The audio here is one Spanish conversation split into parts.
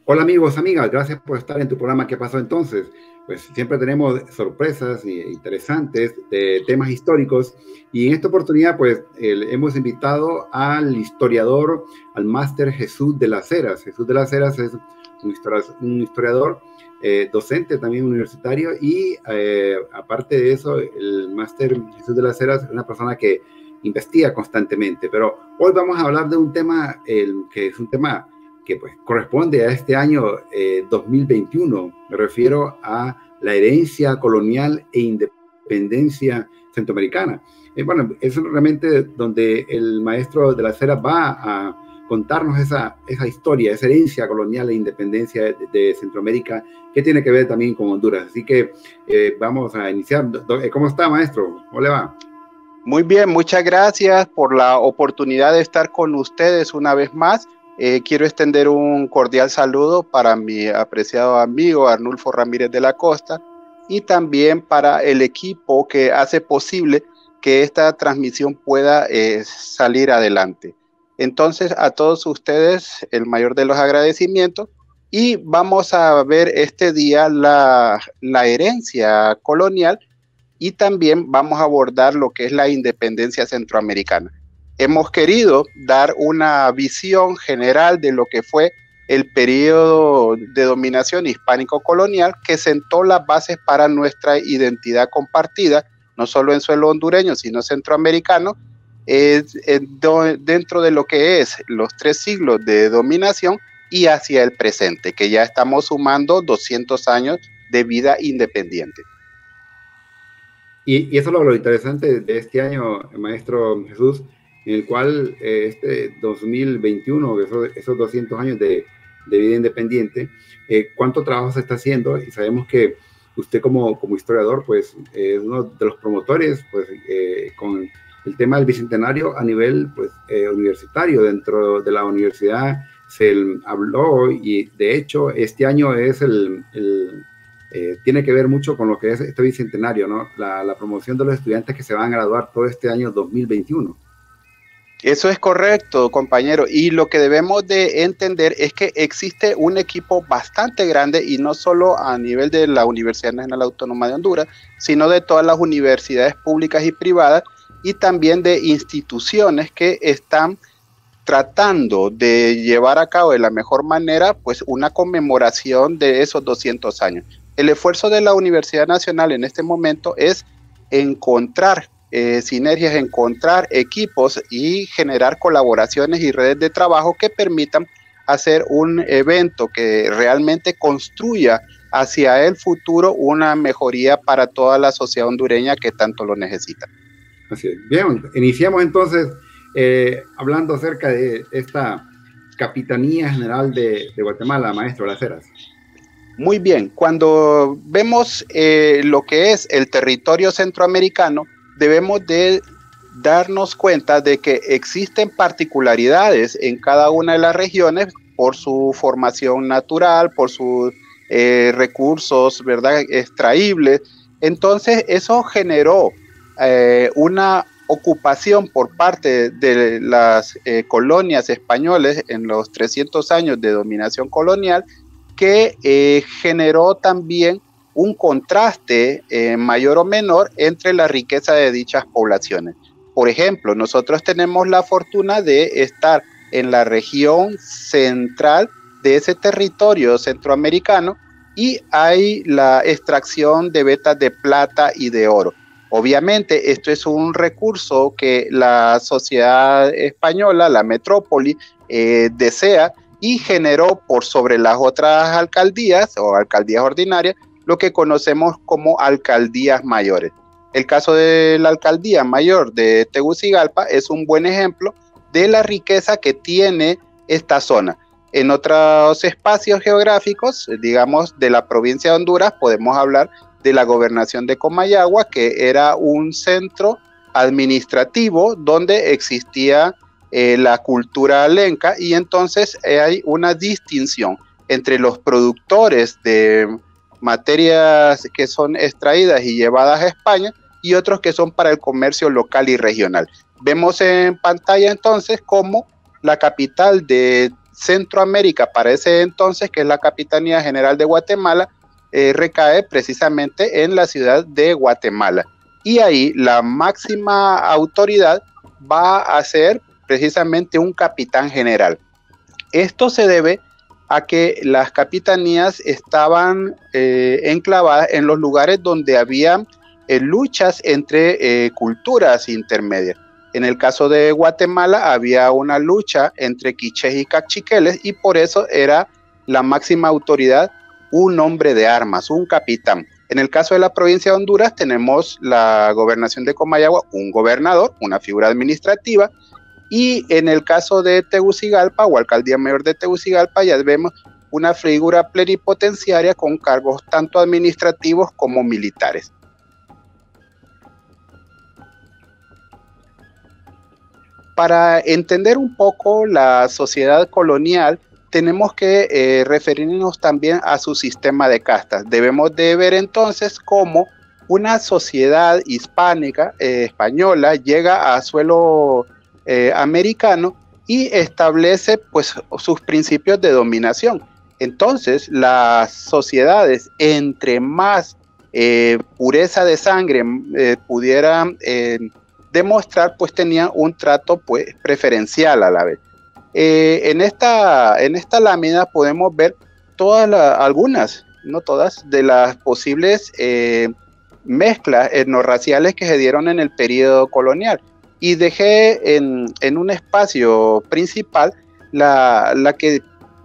Hola amigos, amigas, gracias por estar en tu programa ¿Qué pasó entonces? Pues siempre tenemos sorpresas interesantes de temas históricos y en esta oportunidad pues hemos invitado al historiador, al máster Jesús de las Heras. Jesús de las Heras es un historiador, docente también universitario y aparte de eso el máster Jesús de las Heras es una persona que investiga constantemente, pero hoy vamos a hablar de un tema que es un tema que pues corresponde a este año 2021. Me refiero a la herencia colonial e independencia centroamericana. Bueno, es realmente donde el maestro de las Heras va a contarnos esa historia, esa herencia colonial e independencia de Centroamérica, que tiene que ver también con Honduras. Así que vamos a iniciar. ¿Cómo está, maestro? ¿Cómo le va? Muy bien, muchas gracias por la oportunidad de estar con ustedes una vez más. Quiero extender un cordial saludo para mi apreciado amigo Arnulfo Ramírez de la Costa y también para el equipo que hace posible que esta transmisión pueda salir adelante. Entonces, a todos ustedes, el mayor de los agradecimientos, y vamos a ver este día la herencia colonial y también vamos a abordar lo que es la independencia centroamericana. Hemos querido dar una visión general de lo que fue el periodo de dominación hispánico-colonial que sentó las bases para nuestra identidad compartida, no solo en suelo hondureño, sino centroamericano, dentro de lo que es los 3 siglos de dominación y hacia el presente, que ya estamos sumando 200 años de vida independiente. Y eso es lo interesante de este año, maestro Jesús, en el cual este 2021, esos 200 años de vida independiente, cuánto trabajo se está haciendo, y sabemos que usted como historiador, pues es uno de los promotores, pues con el tema del bicentenario a nivel pues, universitario. Dentro de la universidad se habló, y de hecho este año es tiene que ver mucho con lo que es este bicentenario, ¿no? La promoción de los estudiantes que se van a graduar todo este año 2021. Eso es correcto, compañero, y lo que debemos de entender es que existe un equipo bastante grande, y no solo a nivel de la Universidad Nacional Autónoma de Honduras, sino de todas las universidades públicas y privadas, y también de instituciones que están tratando de llevar a cabo de la mejor manera pues una conmemoración de esos 200 años. El esfuerzo de la Universidad Nacional en este momento es encontrar sinergias, encontrar equipos y generar colaboraciones y redes de trabajo que permitan hacer un evento que realmente construya hacia el futuro una mejoría para toda la sociedad hondureña que tanto lo necesita. Así es. Bien, iniciamos entonces hablando acerca de esta Capitanía General de Guatemala, maestro Las Heras. Muy bien, cuando vemos lo que es el territorio centroamericano, debemos de darnos cuenta de que existen particularidades en cada una de las regiones por su formación natural, por sus recursos, ¿verdad?, extraíbles. Entonces, eso generó una ocupación por parte de las colonias españoles en los 300 años de dominación colonial, que generó también un contraste mayor o menor entre la riqueza de dichas poblaciones. Por ejemplo, nosotros tenemos la fortuna de estar en la región central de ese territorio centroamericano y hay la extracción de vetas de plata y de oro. Obviamente, esto es un recurso que la sociedad española, la metrópoli, desea y generó por sobre las otras alcaldías o alcaldías ordinarias lo que conocemos como alcaldías mayores. El caso de la alcaldía mayor de Tegucigalpa es un buen ejemplo de la riqueza que tiene esta zona. En otros espacios geográficos, digamos de la provincia de Honduras, podemos hablar de la gobernación de Comayagua, que era un centro administrativo donde existía la cultura lenca, y entonces hay una distinción entre los productores de materias que son extraídas y llevadas a España y otros que son para el comercio local y regional. Vemos en pantalla entonces cómo la capital de Centroamérica para ese entonces, que es la Capitanía General de Guatemala, recae precisamente en la ciudad de Guatemala. Y ahí la máxima autoridad va a ser precisamente un capitán general. Esto se debe a que las capitanías estaban enclavadas en los lugares donde había luchas entre culturas intermedias. En el caso de Guatemala había una lucha entre quichés y cachiqueles, y por eso era la máxima autoridad un hombre de armas, un capitán. En el caso de la provincia de Honduras tenemos la gobernación de Comayagua, un gobernador, una figura administrativa, y en el caso de Tegucigalpa o Alcaldía Mayor de Tegucigalpa ya vemos una figura plenipotenciaria con cargos tanto administrativos como militares. Para entender un poco la sociedad colonial, tenemos que referirnos también a su sistema de castas. Debemos de ver entonces cómo una sociedad hispánica, española, llega a suelo americano y establece pues sus principios de dominación. Entonces, las sociedades, entre más pureza de sangre pudieran demostrar, pues tenían un trato pues preferencial a la vez. En esta lámina podemos ver algunas, no todas, de las posibles mezclas etnorraciales que se dieron en el periodo colonial. Y dejé en un espacio principal la que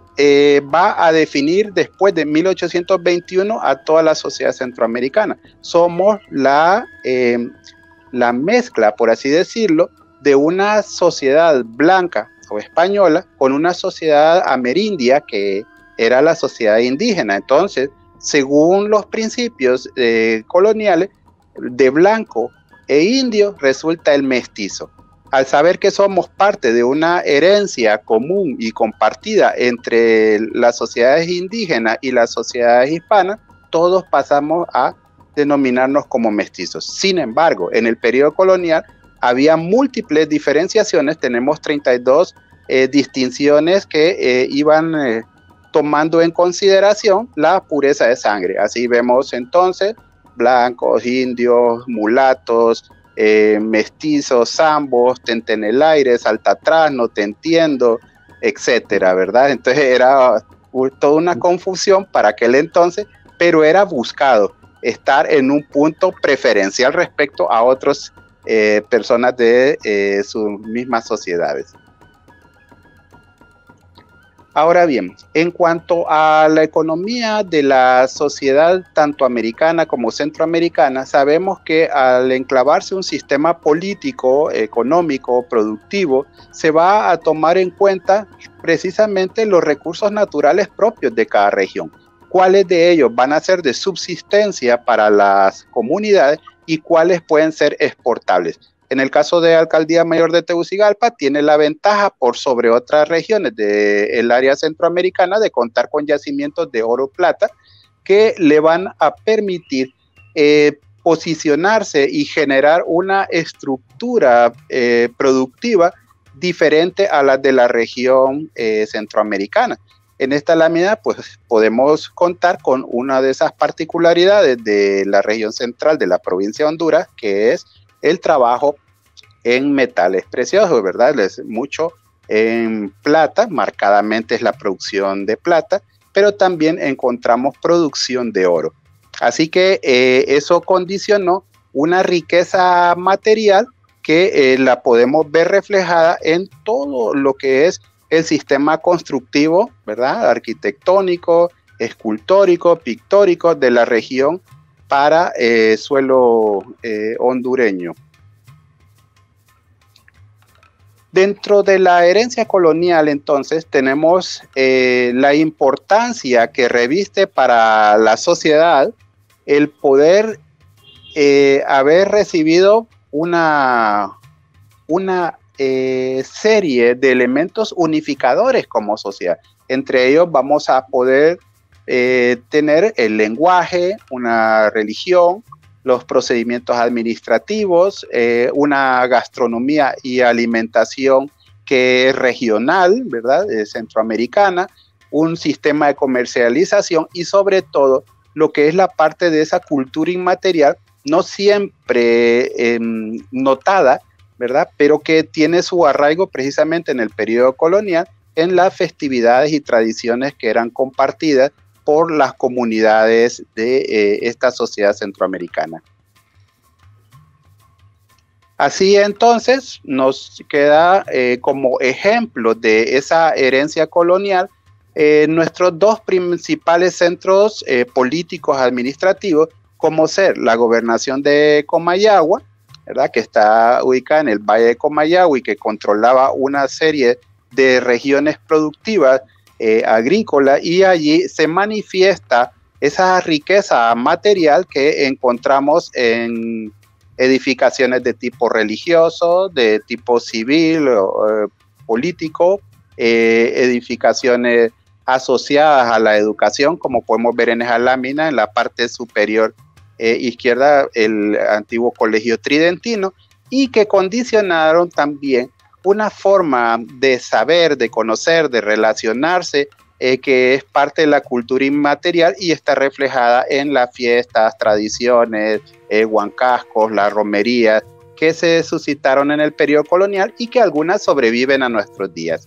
va a definir después de 1821 a toda la sociedad centroamericana. Somos la mezcla, por así decirlo, de una sociedad blanca o española con una sociedad amerindia que era la sociedad indígena. Entonces, según los principios coloniales, de blanco e indio resulta el mestizo. Al saber que somos parte de una herencia común y compartida entre las sociedades indígenas y las sociedades hispanas, todos pasamos a denominarnos como mestizos. Sin embargo, en el periodo colonial había múltiples diferenciaciones. Tenemos 32 distinciones que iban tomando en consideración la pureza de sangre. Así vemos entonces blancos, indios, mulatos, mestizos, zambos, tente en el aire, salta atrás, no te entiendo, etcétera, ¿verdad? Entonces era toda una confusión para aquel entonces, pero era buscado estar en un punto preferencial respecto a otras personas de sus mismas sociedades. Ahora bien, en cuanto a la economía de la sociedad tanto americana como centroamericana, sabemos que al enclavarse un sistema político, económico, productivo, se va a tomar en cuenta precisamente los recursos naturales propios de cada región. ¿Cuáles de ellos van a ser de subsistencia para las comunidades y cuáles pueden ser exportables? En el caso de Alcaldía Mayor de Tegucigalpa, tiene la ventaja por sobre otras regiones del área centroamericana de contar con yacimientos de oro y plata que le van a permitir posicionarse y generar una estructura productiva diferente a la de la región centroamericana. En esta lámina, pues podemos contar con una de esas particularidades de la región central de la provincia de Honduras, que es el trabajo en metales preciosos, ¿verdad? Es mucho en plata, marcadamente es la producción de plata, pero también encontramos producción de oro. Así que eso condicionó una riqueza material que la podemos ver reflejada en todo lo que es el sistema constructivo, ¿verdad? Arquitectónico, escultórico, pictórico de la región para suelo hondureño. Dentro de la herencia colonial, entonces, tenemos la importancia que reviste para la sociedad el poder haber recibido una serie de elementos unificadores como sociedad. Entre ellos vamos a poder tener el lenguaje, una religión, los procedimientos administrativos, una gastronomía y alimentación que es regional, ¿verdad? Centroamericana, un sistema de comercialización y sobre todo lo que es la parte de esa cultura inmaterial, no siempre notada, ¿verdad? Pero que tiene su arraigo precisamente en el periodo colonial, en las festividades y tradiciones que eran compartidas por las comunidades de esta sociedad centroamericana. Así entonces nos queda como ejemplo de esa herencia colonial nuestros dos principales centros políticos administrativos, como ser la gobernación de Comayagua, ¿verdad? Que está ubicada en el Valle de Comayagua y que controlaba una serie de regiones productivas agrícolas, y allí se manifiesta esa riqueza material que encontramos en edificaciones de tipo religioso, de tipo civil, político, edificaciones asociadas a la educación, como podemos ver en esa lámina, en la parte superior izquierda, el antiguo Colegio Tridentino, y que condicionaron también una forma de saber, de conocer, de relacionarse, que es parte de la cultura inmaterial y está reflejada en las fiestas, tradiciones, huancascos, las romerías, que se suscitaron en el periodo colonial y que algunas sobreviven a nuestros días.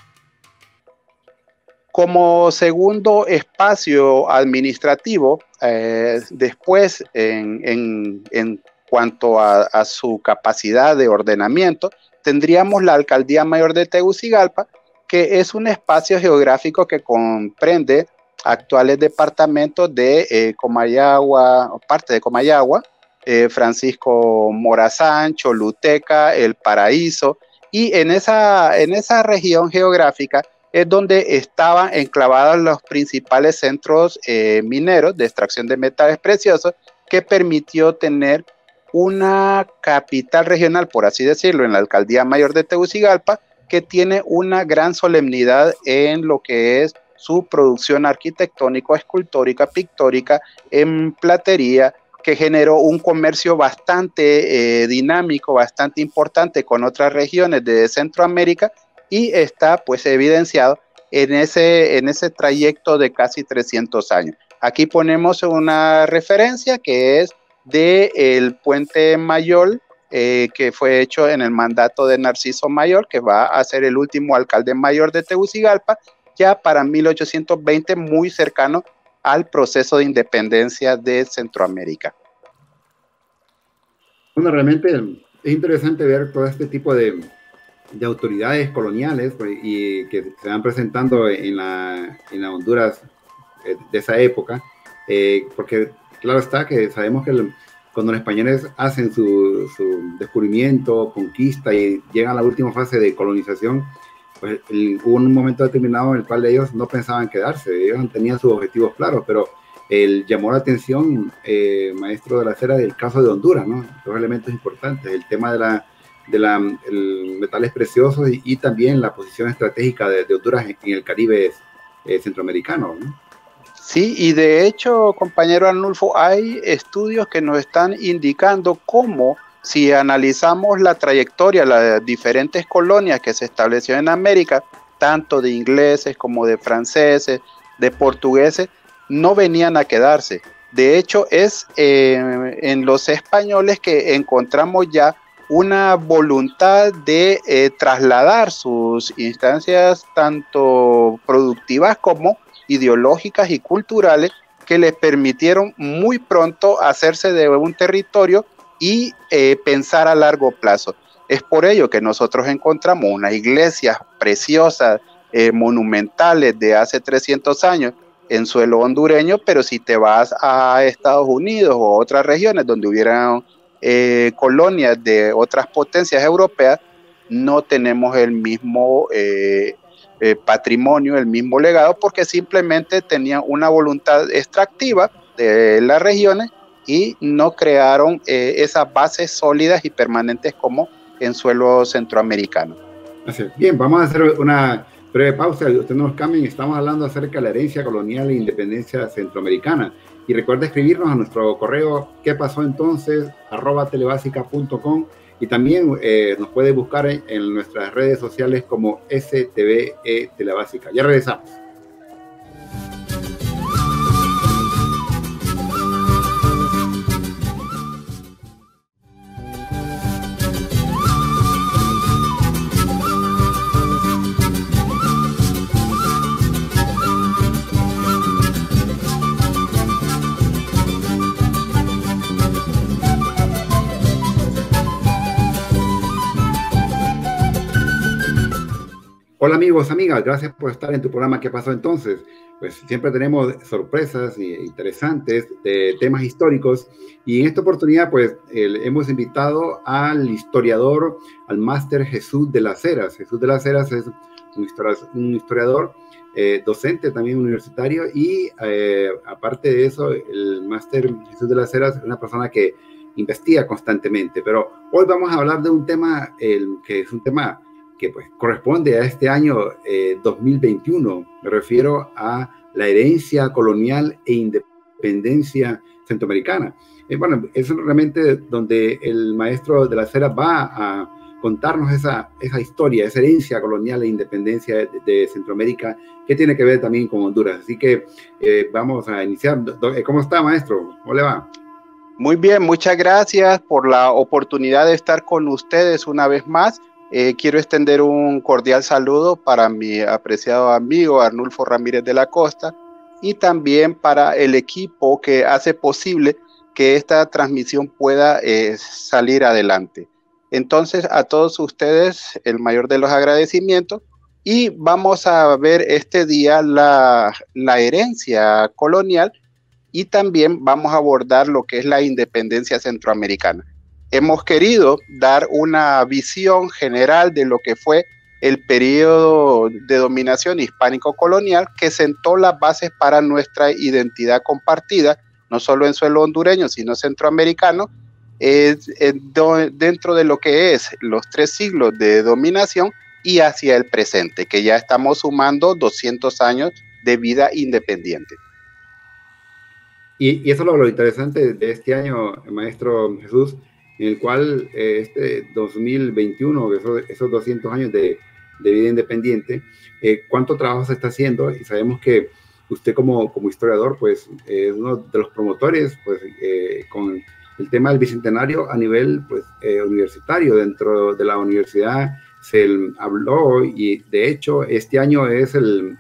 Como segundo espacio administrativo, después en cuanto a su capacidad de ordenamiento, tendríamos la Alcaldía Mayor de Tegucigalpa, que es un espacio geográfico que comprende actuales departamentos de Comayagua, parte de Comayagua, Francisco Morazán, Choluteca, El Paraíso, y en esa región geográfica es donde estaban enclavados los principales centros mineros de extracción de metales preciosos, que permitió tener una capital regional, por así decirlo, en la Alcaldía Mayor de Tegucigalpa, que tiene una gran solemnidad en lo que es su producción arquitectónica, escultórica, pictórica, en platería, que generó un comercio bastante dinámico, bastante importante con otras regiones de Centroamérica, y está pues evidenciado en ese trayecto de casi 300 años. Aquí ponemos una referencia que es del Puente Mayol, que fue hecho en el mandato de Narciso Mayol, que va a ser el último alcalde mayor de Tegucigalpa, ya para 1820, muy cercano al proceso de independencia de Centroamérica. Bueno, realmente es interesante ver todo este tipo de autoridades coloniales y que se van presentando en la Honduras de esa época, porque claro está que sabemos que cuando los españoles hacen su descubrimiento, conquista y llegan a la última fase de colonización, pues hubo un momento determinado en el cual ellos no pensaban quedarse, ellos tenían sus objetivos claros, pero llamó la atención, maestro de la Cera, del caso de Honduras, ¿no? Dos elementos importantes, el tema de metales preciosos y también la posición estratégica de Honduras en el Caribe centroamericano, ¿no? Sí, y de hecho, compañero Arnulfo, hay estudios que nos están indicando cómo, si analizamos la trayectoria, las diferentes colonias que se establecieron en América, tanto de ingleses como de franceses, de portugueses, no venían a quedarse. De hecho, es en los españoles que encontramos ya una voluntad de trasladar sus instancias tanto productivas como ideológicas y culturales, que les permitieron muy pronto hacerse de un territorio y pensar a largo plazo. Es por ello que nosotros encontramos unas iglesias preciosas, monumentales de hace 300 años en suelo hondureño, pero si te vas a Estados Unidos o otras regiones donde hubieran colonias de otras potencias europeas, no tenemos el mismo patrimonio, el mismo legado, porque simplemente tenían una voluntad extractiva de las regiones y no crearon esas bases sólidas y permanentes como en suelo centroamericano. Bien, vamos a hacer una breve pausa. Usted no nos cambien, estamos hablando acerca de la herencia colonial e independencia centroamericana. Y recuerda escribirnos a nuestro correo qué pasó entonces @telebasica.com, Y también nos puede buscar en nuestras redes sociales como STVE Telebásica. Ya regresamos. Hola amigos, amigas, gracias por estar en tu programa ¿Qué pasó entonces? Pues siempre tenemos sorpresas interesantes de temas históricos y en esta oportunidad pues hemos invitado al historiador, al máster Jesús de las Heras. Jesús de las Heras es un historiador, docente también universitario y aparte de eso el máster Jesús de las Heras es una persona que investiga constantemente, pero hoy vamos a hablar de un tema que es un tema que pues corresponde a este año 2021. Me refiero a la herencia colonial e independencia centroamericana. Bueno, es realmente donde el maestro de las Heras va a contarnos esa historia, esa herencia colonial e independencia de Centroamérica, que tiene que ver también con Honduras. Así que vamos a iniciar. ¿Cómo está, maestro? ¿Cómo le va? Muy bien, muchas gracias por la oportunidad de estar con ustedes una vez más. Quiero extender un cordial saludo para mi apreciado amigo Arnulfo Ramírez de la Costa y también para el equipo que hace posible que esta transmisión pueda salir adelante. Entonces, a todos ustedes, el mayor de los agradecimientos, y vamos a ver este día la herencia colonial y también vamos a abordar lo que es la independencia centroamericana. Hemos querido dar una visión general de lo que fue el periodo de dominación hispánico-colonial que sentó las bases para nuestra identidad compartida, no solo en suelo hondureño, sino centroamericano, dentro de lo que es los 3 siglos de dominación y hacia el presente, que ya estamos sumando 200 años de vida independiente. Y eso es lo interesante de este año, maestro Jesús, en el cual este 2021, esos 200 años de vida independiente, cuánto trabajo se está haciendo, y sabemos que usted como historiador, pues, es uno de los promotores, pues, con el tema del bicentenario a nivel, pues, universitario. Dentro de la universidad se habló, y de hecho este año es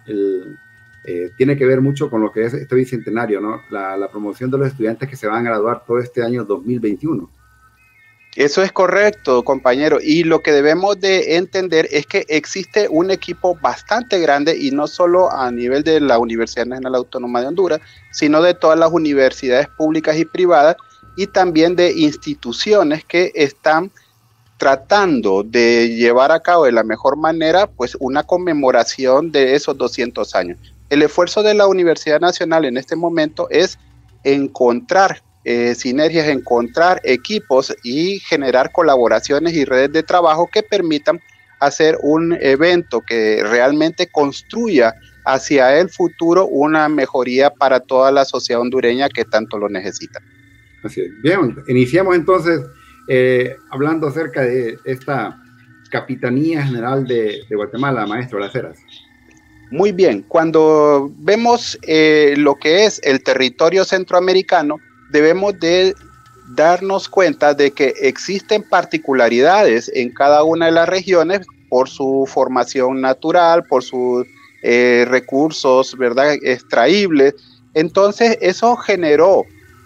tiene que ver mucho con lo que es este bicentenario, ¿no? La promoción de los estudiantes que se van a graduar todo este año 2021. Eso es correcto, compañero, y lo que debemos de entender es que existe un equipo bastante grande, y no solo a nivel de la Universidad Nacional Autónoma de Honduras, sino de todas las universidades públicas y privadas, y también de instituciones que están tratando de llevar a cabo de la mejor manera, pues, una conmemoración de esos 200 años. El esfuerzo de la Universidad Nacional en este momento es encontrar sinergias, encontrar equipos y generar colaboraciones y redes de trabajo que permitan hacer un evento que realmente construya hacia el futuro una mejoría para toda la sociedad hondureña que tanto lo necesita. Así es. Bien, iniciamos entonces hablando acerca de esta Capitanía General de Guatemala, maestro Las Heras. Muy bien, cuando vemos lo que es el territorio centroamericano, debemos de darnos cuenta de que existen particularidades en cada una de las regiones por su formación natural, por sus recursos, ¿verdad?, extraíbles. Entonces, eso generó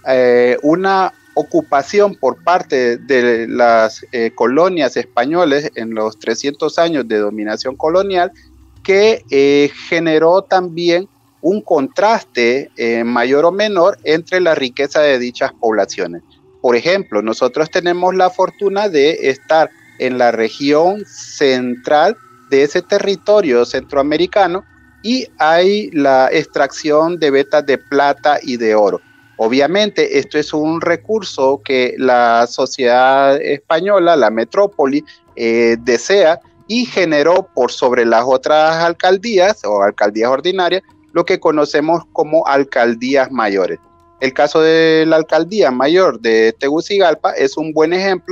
una ocupación por parte de las colonias españolas en los 300 años de dominación colonial, que generó también un contraste mayor o menor entre la riqueza de dichas poblaciones. Por ejemplo, nosotros tenemos la fortuna de estar en la región central de ese territorio centroamericano y hay la extracción de vetas de plata y de oro. Obviamente, esto es un recurso que la sociedad española, la metrópoli, desea y generó por sobre las otras alcaldías o alcaldías ordinarias lo que conocemos como alcaldías mayores. El caso de la alcaldía mayor de Tegucigalpa es un buen ejemplo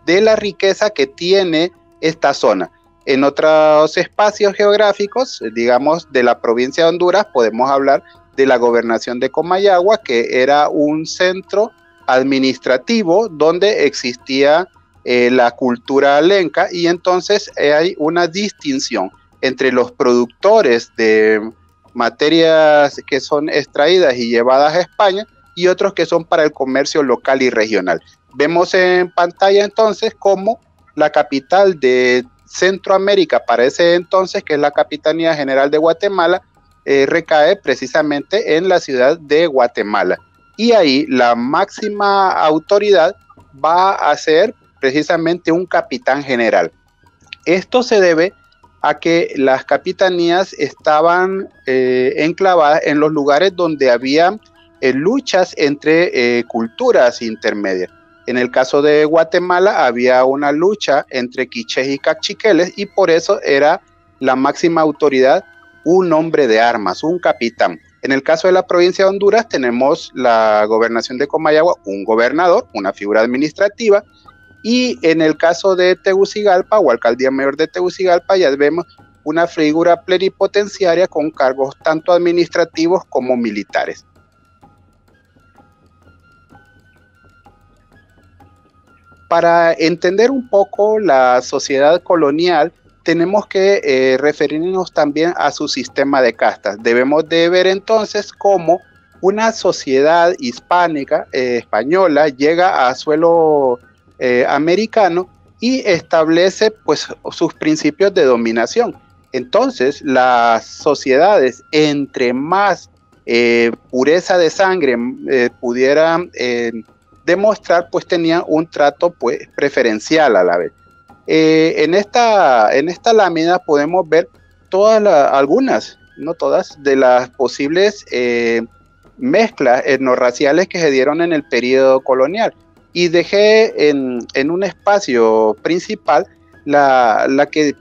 de la riqueza que tiene esta zona. En otros espacios geográficos, digamos de la provincia de Honduras, podemos hablar de la gobernación de Comayagua, que era un centro administrativo donde existía la cultura lenca, y entonces hay una distinción entre los productores de materias que son extraídas y llevadas a España y otros que son para el comercio local y regional. Vemos en pantalla entonces cómo la capital de Centroamérica para ese entonces, que es la Capitanía General de Guatemala, recae precisamente en la ciudad de Guatemala. Y ahí la máxima autoridad va a ser precisamente un capitán general. Esto se debe a que las capitanías estaban enclavadas en los lugares donde había luchas entre culturas intermedias. En el caso de Guatemala había una lucha entre quichés y cachiqueles, y por eso era la máxima autoridad un hombre de armas, un capitán. En el caso de la provincia de Honduras tenemos la gobernación de Comayagua, un gobernador, una figura administrativa, y en el caso de Tegucigalpa o Alcaldía Mayor de Tegucigalpa ya vemos una figura plenipotenciaria con cargos tanto administrativos como militares. Para entender un poco la sociedad colonial, tenemos que referirnos también a su sistema de castas. Debemos de ver entonces cómo una sociedad hispánica, española, llega a suelo americano y establece pues sus principios de dominación. Entonces, las sociedades, entre más pureza de sangre pudieran demostrar, pues tenían un trato pues preferencial a la vez. En esta lámina podemos ver algunas, no todas, de las posibles mezclas etnorraciales que se dieron en el periodo colonial. Y dejé en un espacio principal la que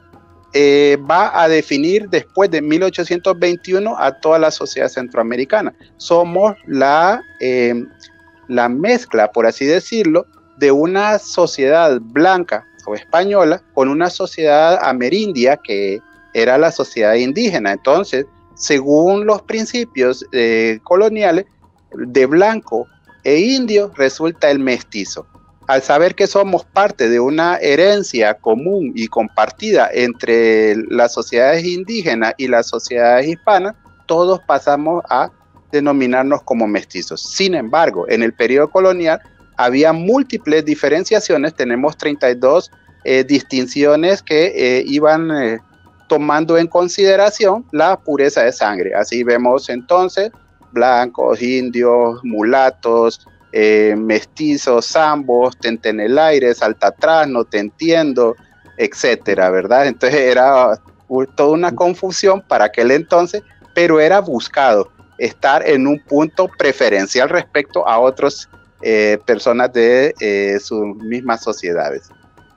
va a definir después de 1821 a toda la sociedad centroamericana. Somos la mezcla, por así decirlo, de una sociedad blanca o española con una sociedad amerindia que era la sociedad indígena. Entonces, según los principios coloniales, de blanco e indio resulta el mestizo. Al saber que somos parte de una herencia común y compartida entre las sociedades indígenas y las sociedades hispanas, todos pasamos a denominarnos como mestizos. Sin embargo, en el periodo colonial había múltiples diferenciaciones. Tenemos 32 distinciones que iban tomando en consideración la pureza de sangre. Así vemos entonces blancos, indios, mulatos, mestizos, zambos, tentenelaires, salta atrás, no te entiendo, etcétera, ¿verdad? Entonces era toda una confusión para aquel entonces, pero era buscado estar en un punto preferencial respecto a otras personas de sus mismas sociedades.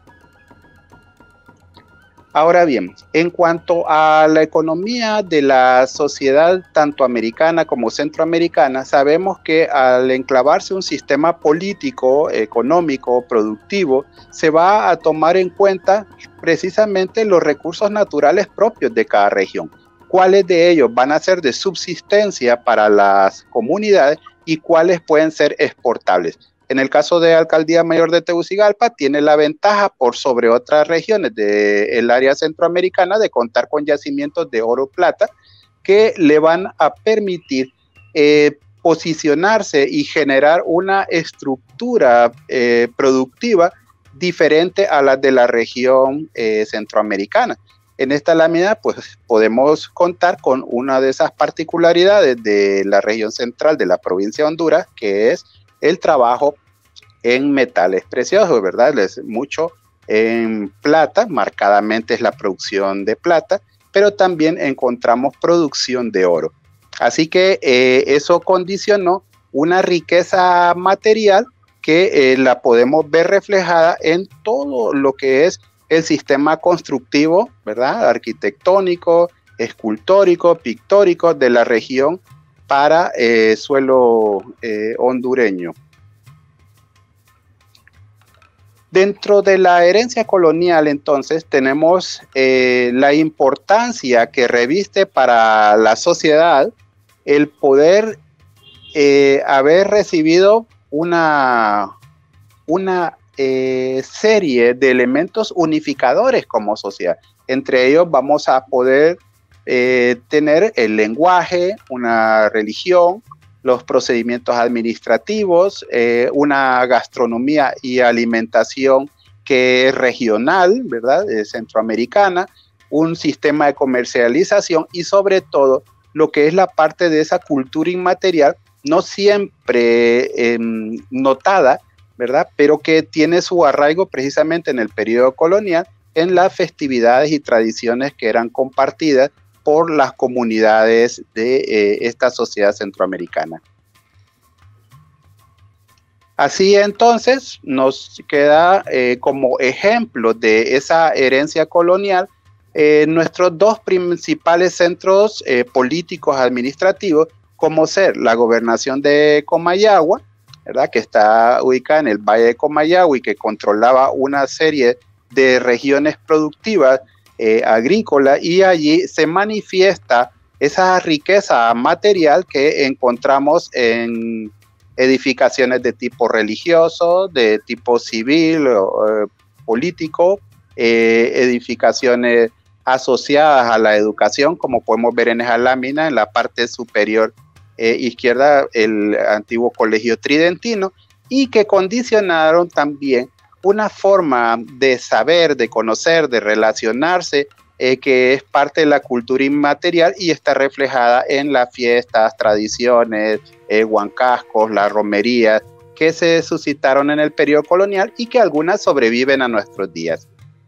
Ahora bien, en cuanto a la economía de la sociedad tanto americana como centroamericana, sabemos que al enclavarse un sistema político, económico, productivo, se va a tomar en cuenta precisamente los recursos naturales propios de cada región. ¿Cuáles de ellos van a ser de subsistencia para las comunidades y cuáles pueden ser exportables? En el caso de Alcaldía Mayor de Tegucigalpa, tiene la ventaja por sobre otras regiones del área centroamericana de contar con yacimientos de oro y plata que le van a permitir posicionarse y generar una estructura productiva diferente a la de la región centroamericana. En esta lámina pues podemos contar con una de esas particularidades de la región central de la provincia de Honduras, que es el trabajo en metales preciosos, ¿verdad? Es mucho en plata, marcadamente es la producción de plata, pero también encontramos producción de oro. Así que eso condicionó una riqueza material que la podemos ver reflejada en todo lo que es el sistema constructivo, ¿verdad? Arquitectónico, escultórico, pictórico de la región para suelo hondureño. Dentro de la herencia colonial, entonces, tenemos la importancia que reviste para la sociedad el poder haber recibido una serie de elementos unificadores como sociedad. Entre ellos vamos a poder tener el lenguaje, una religión, los procedimientos administrativos, una gastronomía y alimentación que es regional, ¿verdad? Centroamericana, un sistema de comercialización y sobre todo lo que es la parte de esa cultura inmaterial, no siempre notada, ¿verdad? Pero que tiene su arraigo precisamente en el periodo colonial, en las festividades y tradiciones que eran compartidas por las comunidades de esta sociedad centroamericana. Así entonces nos queda como ejemplo de esa herencia colonial nuestros dos principales centros políticos administrativos, como ser la gobernación de Comayagua, ¿verdad? Que está ubicada en el Valle de Comayagua y que controlaba una serie de regiones productivas agrícola, y allí se manifiesta esa riqueza material que encontramos en edificaciones de tipo religioso, de tipo civil, político, edificaciones asociadas a la educación, como podemos ver en esa lámina, en la parte superior izquierda, el antiguo Colegio Tridentino, y que condicionaron también una forma de saber, de conocer, de relacionarse, que es parte de la cultura inmaterial y está reflejada en las fiestas, tradiciones, huancascos, las romerías, que se suscitaron en el periodo colonial y que algunas sobreviven a nuestros días.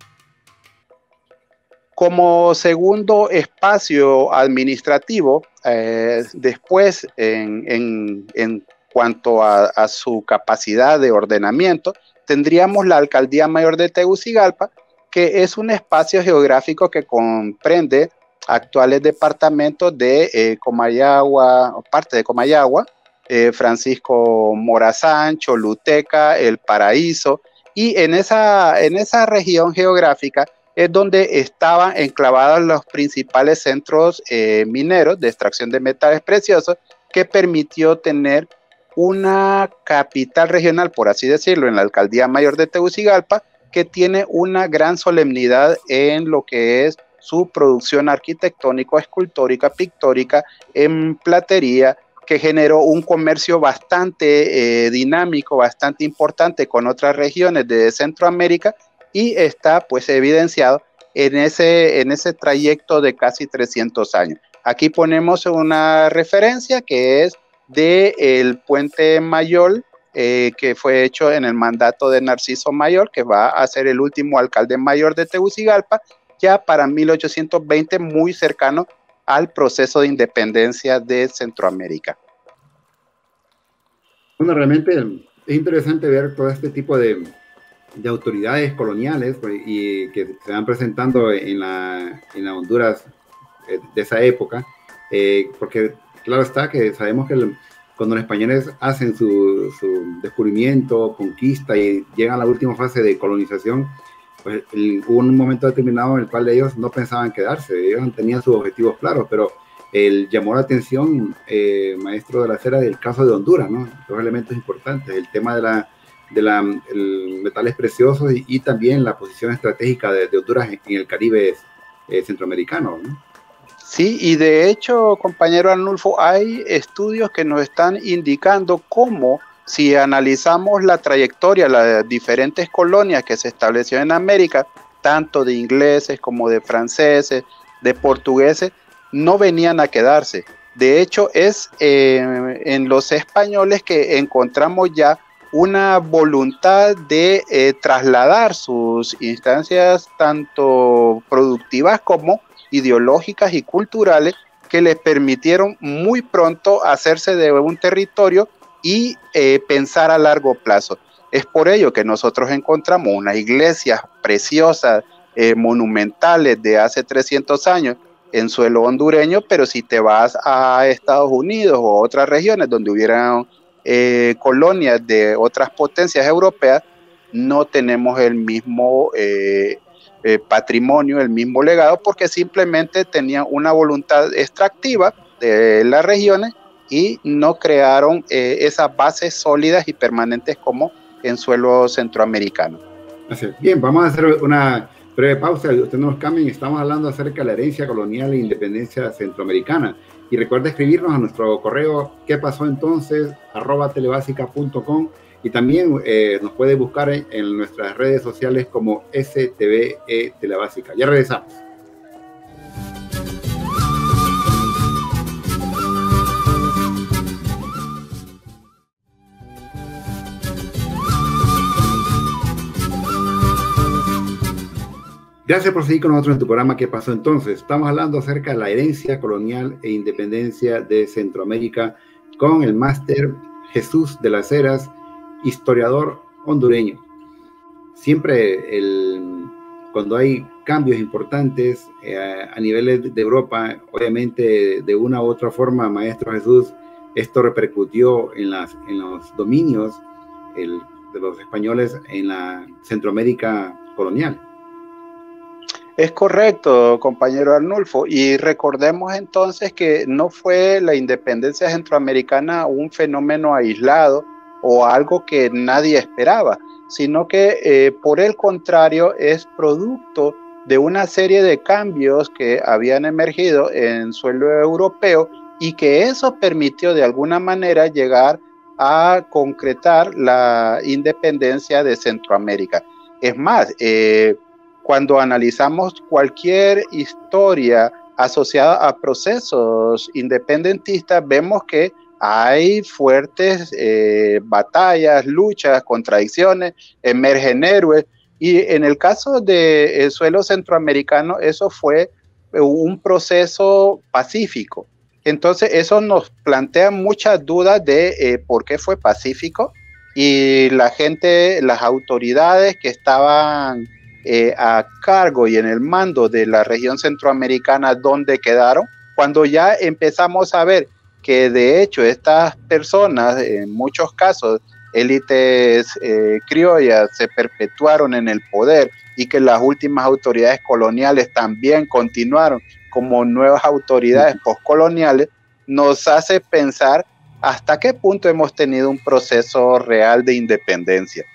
Como segundo espacio administrativo, después en cuanto a su capacidad de ordenamiento, tendríamos la Alcaldía Mayor de Tegucigalpa, que es un espacio geográfico que comprende actuales departamentos de Comayagua, parte de Comayagua, Francisco Morazán, Choluteca, El Paraíso, y en esa región geográfica es donde estaban enclavados los principales centros mineros de extracción de metales preciosos, que permitió tener una capital regional, por así decirlo, en la Alcaldía Mayor de Tegucigalpa, que tiene una gran solemnidad en lo que es su producción arquitectónica, escultórica, pictórica, en platería, que generó un comercio bastante dinámico, bastante importante con otras regiones de Centroamérica, y está pues evidenciado en ese trayecto de casi 300 años. Aquí ponemos una referencia que es del Puente Mayol, que fue hecho en el mandato de Narciso Mayol, que va a ser el último alcalde mayor de Tegucigalpa, ya para 1820, muy cercano al proceso de independencia de Centroamérica. Bueno, realmente es interesante ver todo este tipo de autoridades coloniales y que se van presentando en la Honduras de esa época, porque claro está que sabemos que cuando los españoles hacen su descubrimiento, conquista y llegan a la última fase de colonización, pues hubo un momento determinado en el cual ellos no pensaban quedarse, ellos tenían sus objetivos claros, pero llamó la atención, maestro de la Cera, del caso de Honduras, ¿no? Dos elementos importantes, el tema de metales preciosos y también la posición estratégica de Honduras en el Caribe centroamericano, ¿no? Sí, y de hecho, compañero Arnulfo, hay estudios que nos están indicando cómo, si analizamos la trayectoria, las diferentes colonias que se establecieron en América, tanto de ingleses como de franceses, de portugueses, no venían a quedarse. De hecho, es en los españoles que encontramos ya una voluntad de trasladar sus instancias tanto productivas como ideológicas y culturales, que les permitieron muy pronto hacerse de un territorio y pensar a largo plazo. Es por ello que nosotros encontramos unas iglesias preciosas, monumentales de hace 300 años en suelo hondureño, pero si te vas a Estados Unidos o otras regiones donde hubieran colonias de otras potencias europeas, no tenemos el mismo patrimonio, el mismo legado, porque simplemente tenían una voluntad extractiva de las regiones y no crearon esas bases sólidas y permanentes como en suelo centroamericano. Así es. Bien, vamos a hacer una breve pausa. Ustedes no nos cambien. Estamos hablando acerca de la herencia colonial e independencia centroamericana. Y recuerda escribirnos a nuestro correo ¿qué pasó entonces? @telebasica.com, y también nos puede buscar en nuestras redes sociales como STVE Telebásica. Ya regresamos. Gracias por seguir con nosotros en tu programa ¿Qué pasó entonces? Estamos hablando acerca de la herencia colonial e independencia de Centroamérica con el máster Jesús de las Heras, historiador hondureño. Siempre cuando hay cambios importantes a niveles de Europa, obviamente de una u otra forma, maestro Jesús, esto repercutió en los dominios de los españoles en la Centroamérica colonial. Es correcto, compañero Arnulfo, y recordemos entonces que no fue la independencia centroamericana un fenómeno aislado o algo que nadie esperaba, sino que por el contrario es producto de una serie de cambios que habían emergido en suelo europeo y que eso permitió de alguna manera llegar a concretar la independencia de Centroamérica. Es más, cuando analizamos cualquier historia asociada a procesos independentistas, vemos que hay fuertes batallas, luchas, contradicciones, emergen héroes, y en el caso del suelo centroamericano eso fue un proceso pacífico. Entonces eso nos plantea muchas dudas de por qué fue pacífico, y la gente, las autoridades que estaban a cargo y en el mando de la región centroamericana, ¿dónde quedaron? Cuando ya empezamos a ver que de hecho estas personas, en muchos casos, élites criollas, se perpetuaron en el poder y que las últimas autoridades coloniales también continuaron como nuevas autoridades postcoloniales, nos hace pensar hasta qué punto hemos tenido un proceso real de independencia.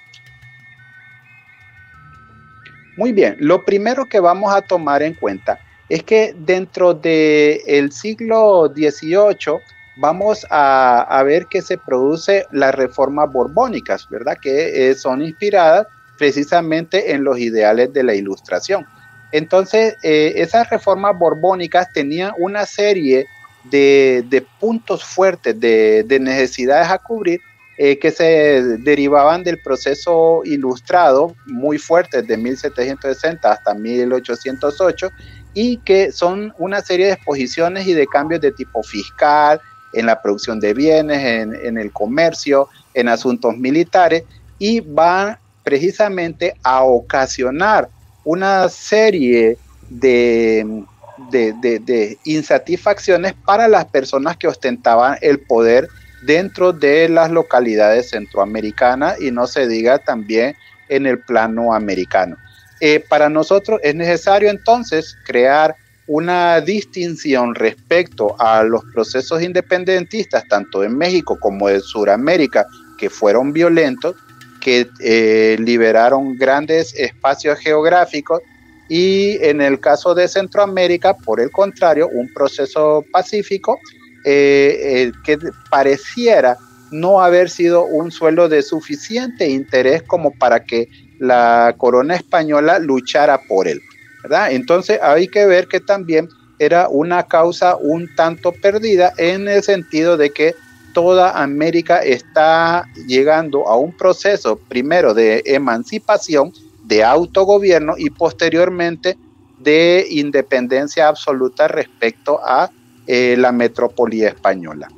Muy bien, lo primero que vamos a tomar en cuenta es que dentro del siglo XVIII vamos a ver que se produce las reformas borbónicas, ¿verdad? Que son inspiradas precisamente en los ideales de la Ilustración. Entonces, esas reformas borbónicas tenían una serie de puntos fuertes, de necesidades a cubrir, que se derivaban del proceso ilustrado muy fuerte de 1760 hasta 1808, y que son una serie de exposiciones y de cambios de tipo fiscal, en la producción de bienes, en el comercio, en asuntos militares, y van precisamente a ocasionar una serie de insatisfacciones para las personas que ostentaban el poder dentro de las localidades centroamericanas, y no se diga también en el plano americano. Para nosotros es necesario entonces crear una distinción respecto a los procesos independentistas, tanto en México como en Sudamérica, que fueron violentos, que liberaron grandes espacios geográficos, y en el caso de Centroamérica, por el contrario, un proceso pacífico que pareciera no haber sido un suelo de suficiente interés como para que la corona española luchara por él, ¿verdad? Entonces hay que ver que también era una causa un tanto perdida, en el sentido de que toda América está llegando a un proceso primero de emancipación, de autogobierno, y posteriormente de independencia absoluta respecto a la metrópoli española.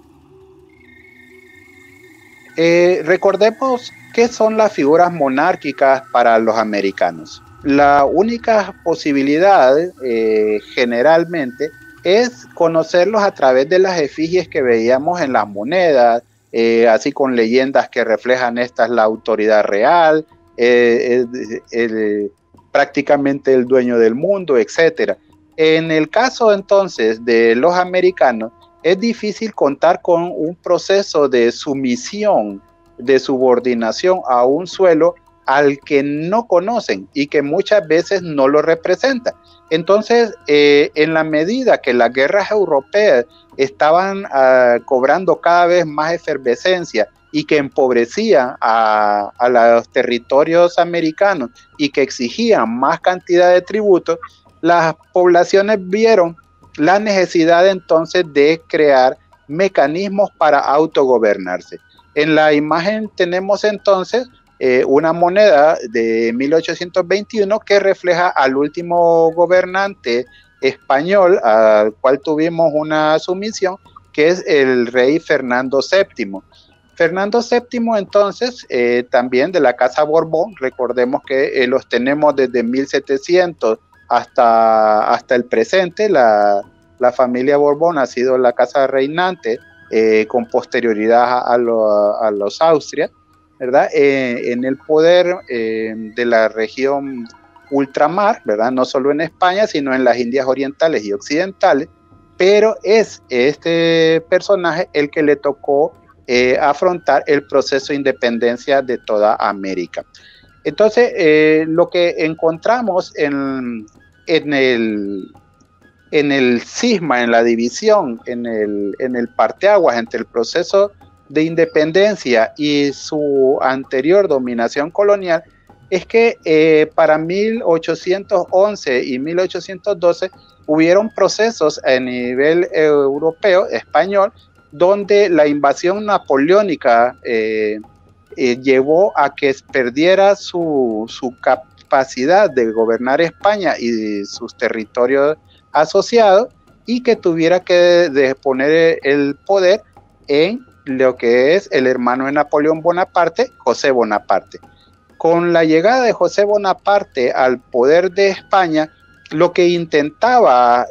Recordemos qué son las figuras monárquicas para los americanos. La única posibilidad generalmente es conocerlos a través de las efigies que veíamos en las monedas, así con leyendas que reflejan esta es la autoridad real, prácticamente el dueño del mundo, etc. En el caso entonces de los americanos, es difícil contar con un proceso de sumisión, de subordinación a un suelo al que no conocen y que muchas veces no lo representa. Entonces, en la medida que las guerras europeas estaban cobrando cada vez más efervescencia y que empobrecían a los territorios americanos y que exigían más cantidad de tributos, las poblaciones vieron la necesidad entonces de crear mecanismos para autogobernarse. En la imagen tenemos entonces una moneda de 1821 que refleja al último gobernante español al cual tuvimos una sumisión, que es el rey Fernando VII. Fernando VII entonces, también de la Casa Borbón, recordemos que los tenemos desde 1700 hasta el presente. La familia Borbón ha sido la casa reinante con posterioridad a los Austria, ¿verdad? En el poder de la región ultramar, ¿verdad? No solo en España, sino en las Indias orientales y occidentales, pero es este personaje el que le tocó afrontar el proceso de independencia de toda América. Entonces, lo que encontramos en el cisma, en la división, en el parteaguas entre el proceso de independencia y su anterior dominación colonial, es que para 1811 y 1812 hubieron procesos a nivel europeo, español, donde la invasión napoleónica llevó a que perdiera su capacidad de gobernar España y sus territorios asociados, y que tuviera que poner el poder en lo que es el hermano de Napoleón Bonaparte, José Bonaparte. Con la llegada de José Bonaparte al poder de España, lo que intentaba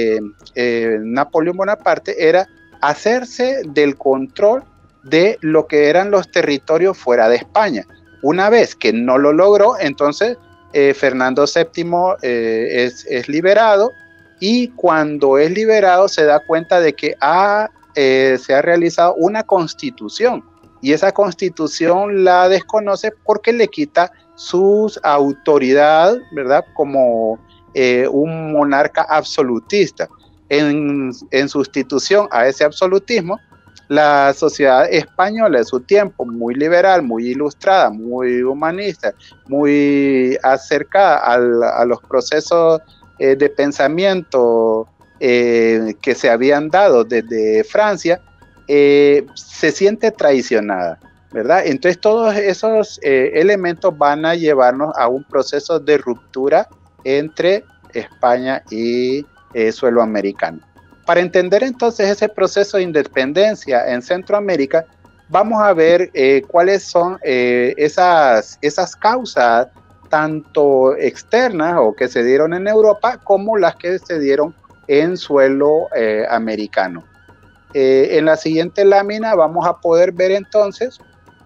Napoleón Bonaparte era hacerse del control de lo que eran los territorios fuera de España. Una vez que no lo logró, entonces Fernando VII es liberado, y cuando es liberado se da cuenta de que se ha realizado una constitución, y esa constitución la desconoce porque le quita su autoridad, ¿verdad?, como un monarca absolutista. En sustitución a ese absolutismo, la sociedad española de su tiempo, muy liberal, muy ilustrada, muy humanista, muy acercada a los procesos de pensamiento que se habían dado desde Francia, se siente traicionada, ¿verdad? Entonces todos esos elementos van a llevarnos a un proceso de ruptura entre España y suelo americano. Para entender entonces ese proceso de independencia en Centroamérica, vamos a ver cuáles son esas causas, tanto externas o que se dieron en Europa, como las que se dieron en suelo americano. En la siguiente lámina vamos a poder ver entonces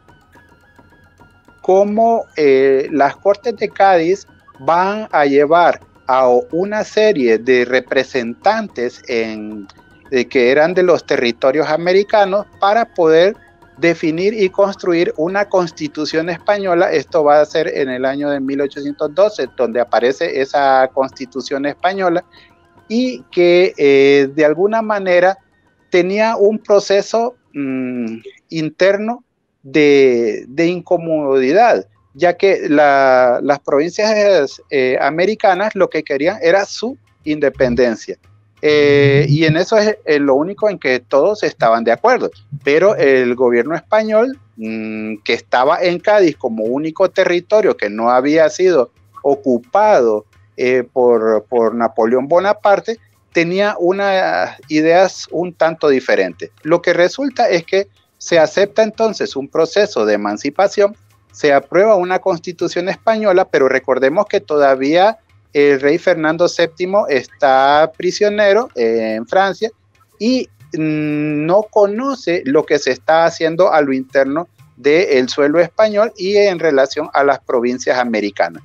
cómo las Cortes de Cádiz van a llevar a una serie de representantes que eran de los territorios americanos para poder definir y construir una constitución española. Esto va a ser en el año de 1812, donde aparece esa constitución española, y que de alguna manera tenía un proceso interno de incomodidad, ya que las provincias americanas lo que querían era su independencia. Y en eso es lo único en que todos estaban de acuerdo, pero el gobierno español, que estaba en Cádiz como único territorio que no había sido ocupado por Napoleón Bonaparte, tenía unas ideas un tanto diferentes. Lo que resulta es que se acepta entonces un proceso de emancipación, se aprueba una constitución española, pero recordemos que todavía el rey Fernando VII está prisionero en Francia y no conoce lo que se está haciendo a lo interno del suelo español y en relación a las provincias americanas.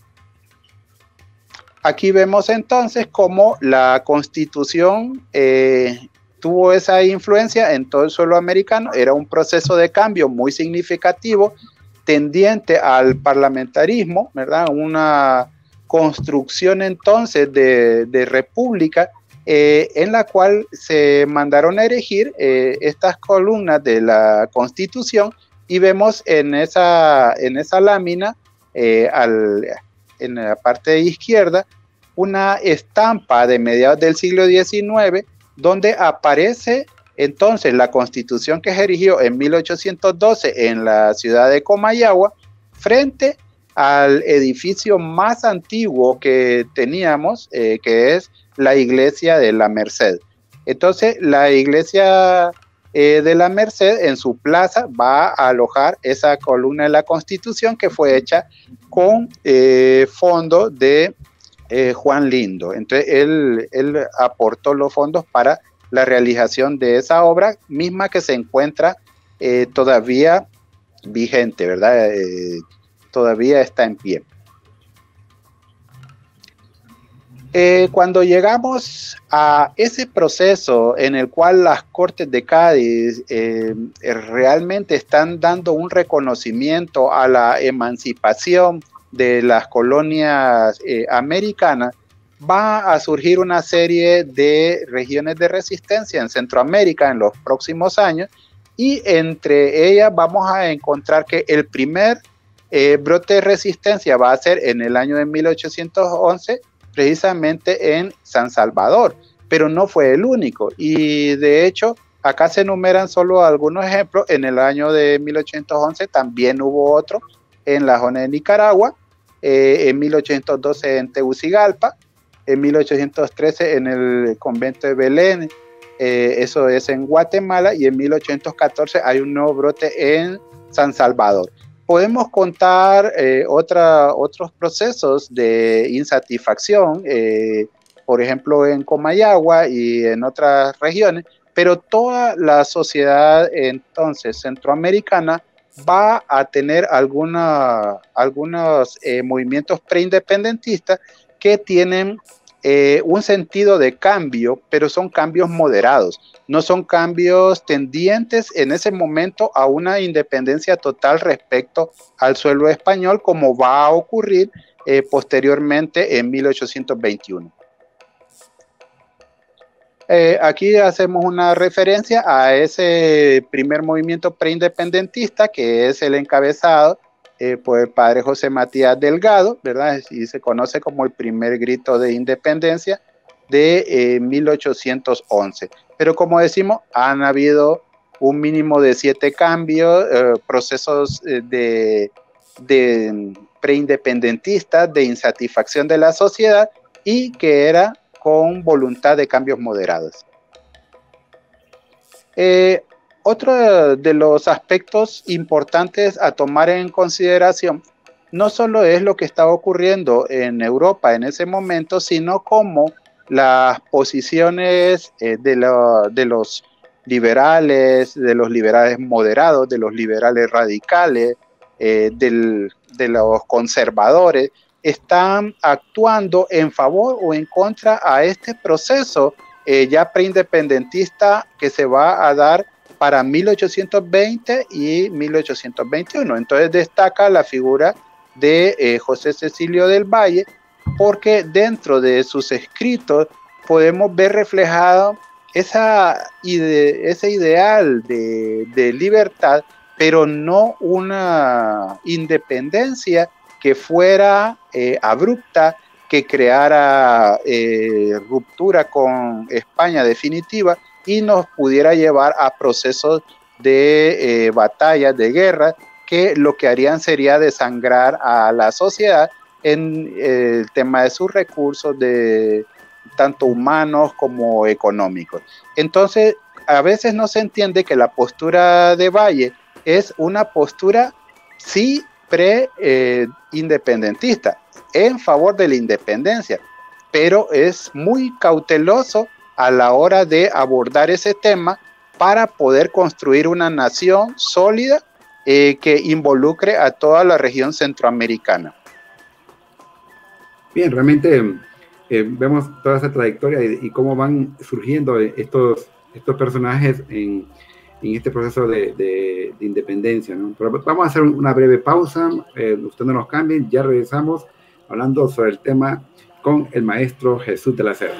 Aquí vemos entonces cómo la Constitución tuvo esa influencia en todo el suelo americano. Era un proceso de cambio muy significativo, tendiente al parlamentarismo, ¿verdad? Una construcción entonces de república en la cual se mandaron a erigir estas columnas de la Constitución, y vemos en esa lámina, en la parte izquierda, una estampa de mediados del siglo XIX, donde aparece entonces la Constitución que se erigió en 1812 en la ciudad de Comayagua, frente al edificio más antiguo que teníamos, que es la iglesia de la Merced. Entonces, la iglesia de la Merced, en su plaza, va a alojar esa columna de la Constitución, que fue hecha con fondos de Juan Lindo. Entonces, él aportó los fondos para la realización de esa obra, misma que se encuentra todavía vigente, ¿verdad? Todavía está en pie. Cuando llegamos a ese proceso en el cual las Cortes de Cádiz realmente están dando un reconocimiento a la emancipación de las colonias americanas, va a surgir una serie de regiones de resistencia en Centroamérica en los próximos años, y entre ellas vamos a encontrar que el primer brote de resistencia va a ser en el año de 1811, precisamente en San Salvador, pero no fue el único, y de hecho acá se enumeran solo algunos ejemplos. En el año de 1811 también hubo otro en la zona de Nicaragua, en 1812 en Tegucigalpa, en 1813 en el convento de Belén, eso es en Guatemala, y en 1814 hay un nuevo brote en San Salvador. Podemos contar otros procesos de insatisfacción, por ejemplo en Comayagua y en otras regiones, pero toda la sociedad entonces centroamericana va a tener algunos movimientos preindependentistas que tienen un sentido de cambio, pero son cambios moderados, no son cambios tendientes en ese momento a una independencia total respecto al suelo español, como va a ocurrir posteriormente en 1821. Aquí hacemos una referencia a ese primer movimiento preindependentista, que es el encabezado por el padre José Matías Delgado, ¿verdad? Y se conoce como el primer grito de independencia de 1811. Pero como decimos, han habido un mínimo de 7 cambios, procesos de preindependentistas, de insatisfacción de la sociedad, y que era con voluntad de cambios moderados. Otro de los aspectos importantes a tomar en consideración no solo es lo que estaba ocurriendo en Europa en ese momento, sino cómo las posiciones de los liberales moderados, de los liberales radicales, de los conservadores, están actuando en favor o en contra a este proceso ya preindependentista que se va a dar para 1820 y 1821. Entonces destaca la figura de José Cecilio del Valle, porque dentro de sus escritos podemos ver reflejado ese ideal de libertad, pero no una independencia que fuera abrupta, que creara ruptura con España definitiva y nos pudiera llevar a procesos de batallas, de guerra, que lo que harían sería desangrar a la sociedad en el tema de sus recursos, de tanto humanos como económicos. Entonces, a veces no se entiende que la postura de Valle es una postura sí pre-independentista, en favor de la independencia, pero es muy cauteloso a la hora de abordar ese tema para poder construir una nación sólida que involucre a toda la región centroamericana. Bien, realmente vemos toda esa trayectoria y cómo van surgiendo estos personajes en este proceso de independencia, ¿no? Pero vamos a hacer una breve pausa, usted no nos cambien, ya regresamos hablando sobre el tema con el maestro Jesús de las Heras.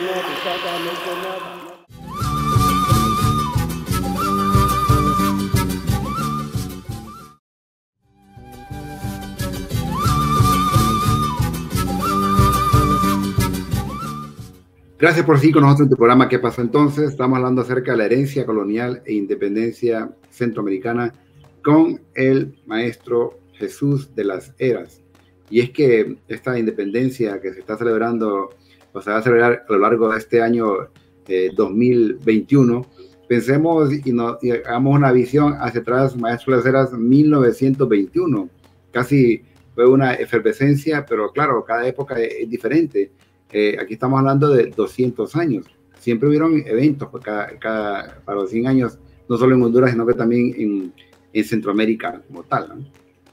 Gracias por seguir con nosotros en tu programa ¿Qué pasó entonces? Estamos hablando acerca de la herencia colonial e independencia centroamericana con el maestro Jesús de las Heras. Y es que esta independencia que se está celebrando, o se va a celebrar a lo largo de este año 2021, pensemos y hagamos una visión hacia atrás, maestro de las Heras, 1921. Casi fue una efervescencia, pero claro, cada época es diferente. Aquí estamos hablando de 200 años. Siempre hubieron eventos para los 100 años, no solo en Honduras, sino que también en Centroamérica como tal, ¿no?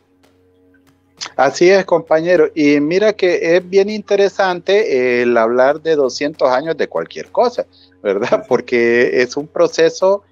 Así es, compañero. Y mira que es bien interesante el hablar de 200 años de cualquier cosa, ¿verdad? Porque es un proceso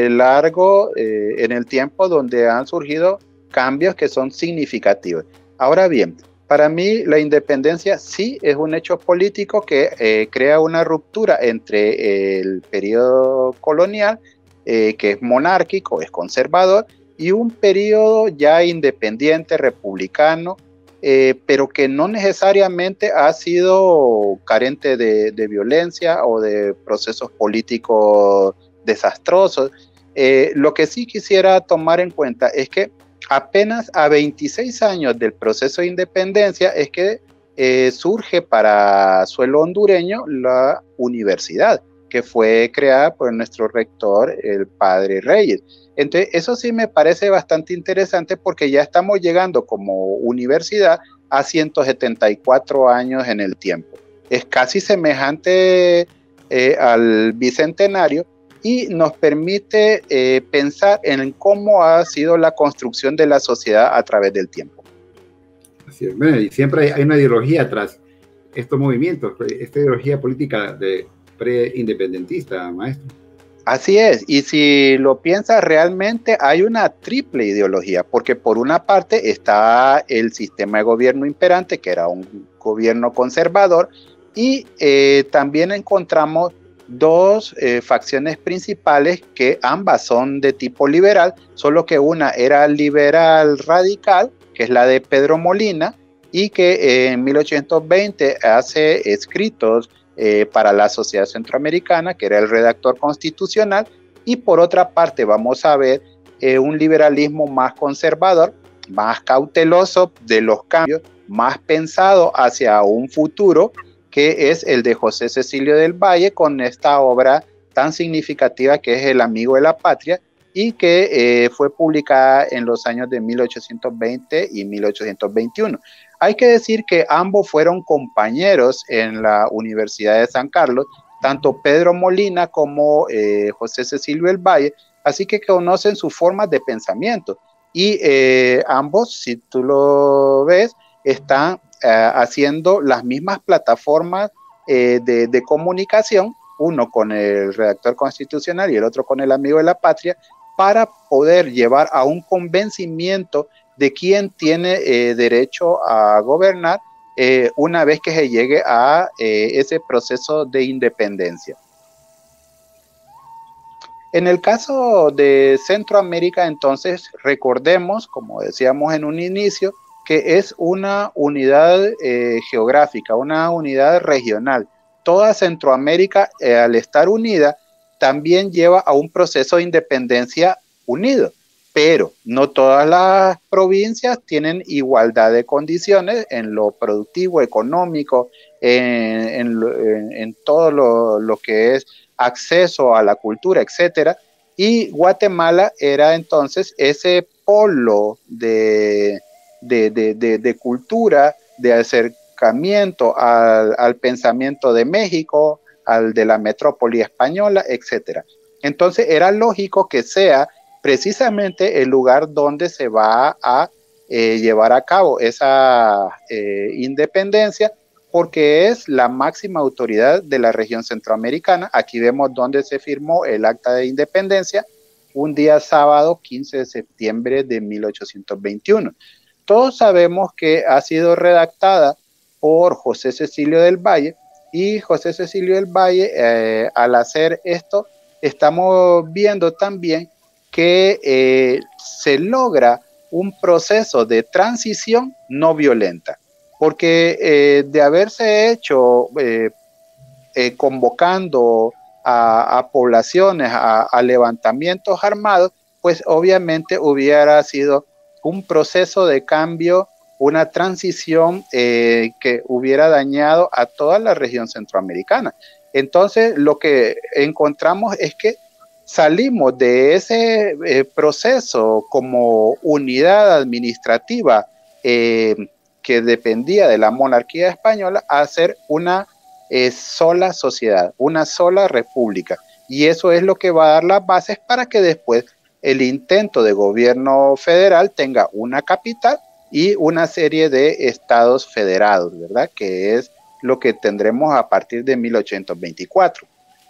largo en el tiempo donde han surgido cambios que son significativos. Ahora bien, para mí la independencia sí es un hecho político que crea una ruptura entre el periodo colonial, que es monárquico, es conservador, y un periodo ya independiente, republicano, pero que no necesariamente ha sido carente de violencia o de procesos políticos desastrosos. Lo que sí quisiera tomar en cuenta es que apenas a 26 años del proceso de independencia es que surge para suelo hondureño la universidad, que fue creada por nuestro rector, el padre Reyes. Entonces, eso sí me parece bastante interesante porque ya estamos llegando como universidad a 174 años en el tiempo. Es casi semejante al bicentenario y nos permite pensar en cómo ha sido la construcción de la sociedad a través del tiempo. Así es. Bueno, y siempre hay una ideología tras estos movimientos, esta ideología política de pre-independentista, maestro. Así es, y si lo piensas realmente hay una triple ideología, porque por una parte está el sistema de gobierno imperante, que era un gobierno conservador, y también encontramos dos facciones principales que ambas son de tipo liberal, solo que una era liberal radical, que es la de Pedro Molina, y que en 1820 hace escritos para la Sociedad Centroamericana, que era el redactor constitucional, y por otra parte vamos a ver un liberalismo más conservador, más cauteloso de los cambios, más pensado hacia un futuro, que es el de José Cecilio del Valle, con esta obra tan significativa que es El amigo de la patria, y que fue publicada en los años de 1820 y 1821. Hay que decir que ambos fueron compañeros en la Universidad de San Carlos, tanto Pedro Molina como José Cecilio del Valle, así que conocen sus formas de pensamiento. Y ambos, si tú lo ves, están haciendo las mismas plataformas de comunicación, uno con el redactor constitucional y el otro con el amigo de la patria, para poder llevar a un convencimiento de quién tiene derecho a gobernar una vez que se llegue a ese proceso de independencia. En el caso de Centroamérica, entonces, recordemos, como decíamos en un inicio, que es una unidad geográfica, una unidad regional. Toda Centroamérica, al estar unida, también lleva a un proceso de independencia unido, pero no todas las provincias tienen igualdad de condiciones en lo productivo, económico, en todo lo que es acceso a la cultura, etcétera. Y Guatemala era entonces ese polo de cultura, de acercamiento al pensamiento de México, al de la metrópoli española, etcétera. Entonces era lógico que sea precisamente el lugar donde se va a llevar a cabo esa independencia, porque es la máxima autoridad de la región centroamericana. Aquí vemos dónde se firmó el acta de independencia, un día sábado 15 de septiembre de 1821. Todos sabemos que ha sido redactada por José Cecilio del Valle, y José Cecilio del Valle, al hacer esto, estamos viendo también que se logra un proceso de transición no violenta, porque de haberse hecho convocando a poblaciones a levantamientos armados, pues obviamente hubiera sido un proceso de cambio, una transición que hubiera dañado a toda la región centroamericana. Entonces, lo que encontramos es que salimos de ese proceso como unidad administrativa que dependía de la monarquía española a ser una sola sociedad, una sola república. Y eso es lo que va a dar las bases para que después el intento de gobierno federal tenga una capital y una serie de estados federados, ¿verdad? Que es lo que tendremos a partir de 1824.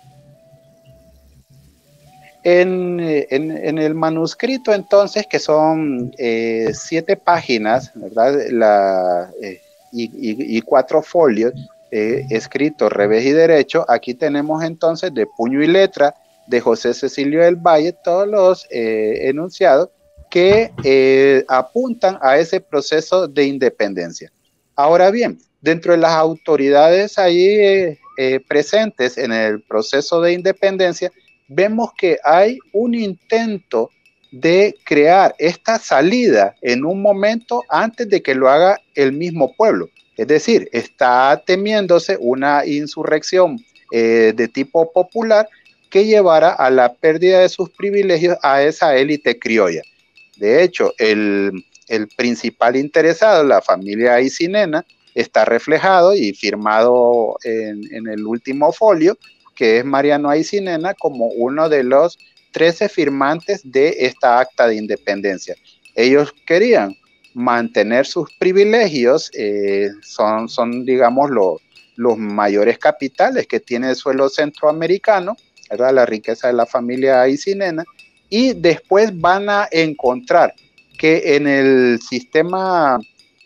En el manuscrito, entonces, que son 7 páginas, ¿verdad? Y 4 folios, escritos revés y derecho, aquí tenemos entonces de puño y letra de José Cecilio del Valle todos los enunciados que apuntan a ese proceso de independencia. Ahora bien, dentro de las autoridades ahí presentes en el proceso de independencia, vemos que hay un intento de crear esta salida en un momento antes de que lo haga el mismo pueblo. Es decir, está temiéndose una insurrección de tipo popular que llevara a la pérdida de sus privilegios a esa élite criolla. De hecho, el principal interesado, la familia Aycinena, está reflejado y firmado en el último folio, que es Mariano Aycinena, como uno de los 13 firmantes de esta acta de independencia. Ellos querían mantener sus privilegios, son digamos, los mayores capitales que tiene el suelo centroamericano, ¿verdad? La riqueza de la familia Aycinena, y después van a encontrar que en el sistema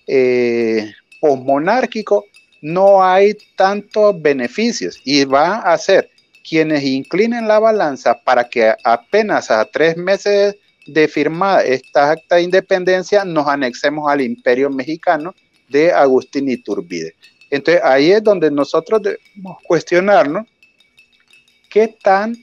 posmonárquico no hay tantos beneficios, y va a ser quienes inclinen la balanza para que apenas a 3 meses de firmar esta acta de independencia nos anexemos al Imperio Mexicano de Agustín Iturbide. Entonces ahí es donde nosotros debemos cuestionarnos qué tan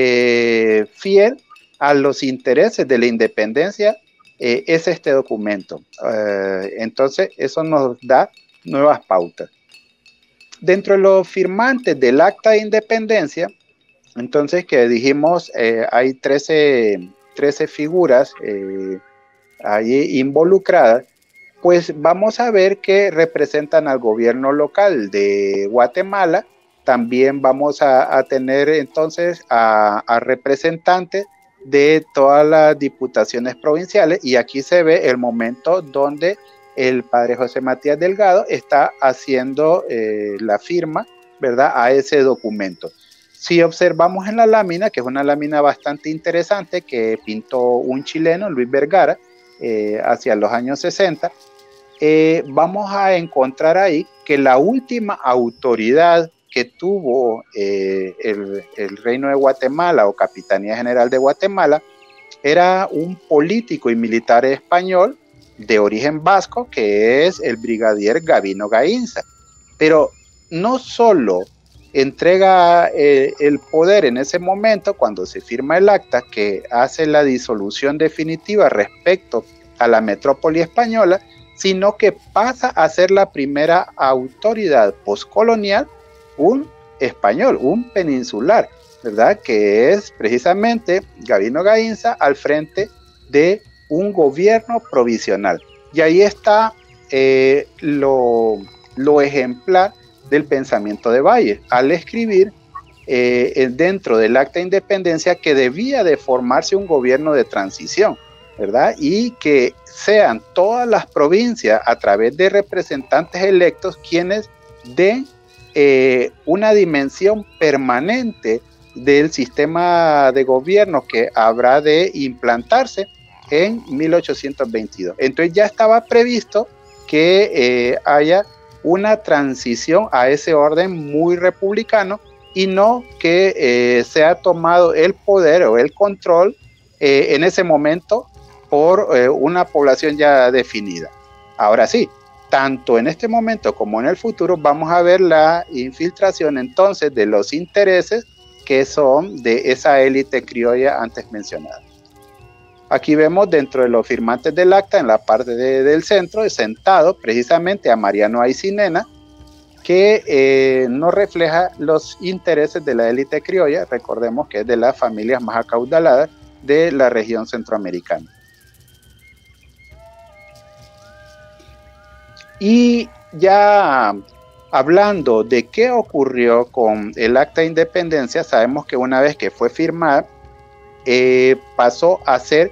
fiel a los intereses de la independencia es este documento. Entonces eso nos da nuevas pautas. Dentro de los firmantes del acta de independencia, entonces, que dijimos, hay 13 figuras allí involucradas, pues vamos a ver que representan al gobierno local de Guatemala. También vamos a tener entonces a representantes de todas las diputaciones provinciales, y aquí se ve el momento donde el padre José Matías Delgado está haciendo la firma, ¿verdad?, a ese documento. Si observamos en la lámina, que es una lámina bastante interesante que pintó un chileno, Luis Vergara, hacia los años 60, vamos a encontrar ahí que la última autoridad que tuvo el Reino de Guatemala o Capitanía General de Guatemala era un político y militar español de origen vasco, que es el brigadier Gavino Gaínza. Pero no solo entrega el poder en ese momento, cuando se firma el acta que hace la disolución definitiva respecto a la metrópoli española, sino que pasa a ser la primera autoridad postcolonial, un español, un peninsular, ¿verdad?, que es precisamente Gavino Gaínza al frente de un gobierno provisional. Y ahí está lo ejemplar del pensamiento de Valle al escribir dentro del Acta de Independencia que debía de formarse un gobierno de transición, ¿verdad? Y que sean todas las provincias a través de representantes electos quienes den una dimensión permanente del sistema de gobierno que habrá de implantarse en 1822. Entonces ya estaba previsto que haya una transición a ese orden muy republicano y no que sea tomado el poder o el control en ese momento por una población ya definida. Ahora sí, tanto en este momento como en el futuro vamos a ver la infiltración entonces de los intereses que son de esa élite criolla antes mencionada. Aquí vemos dentro de los firmantes del acta, en la parte del centro, sentado precisamente a Mariano Aycinena, que no refleja los intereses de la élite criolla, recordemos que es de las familias más acaudaladas de la región centroamericana. Y ya hablando de qué ocurrió con el Acta de Independencia, sabemos que una vez que fue firmada, pasó a ser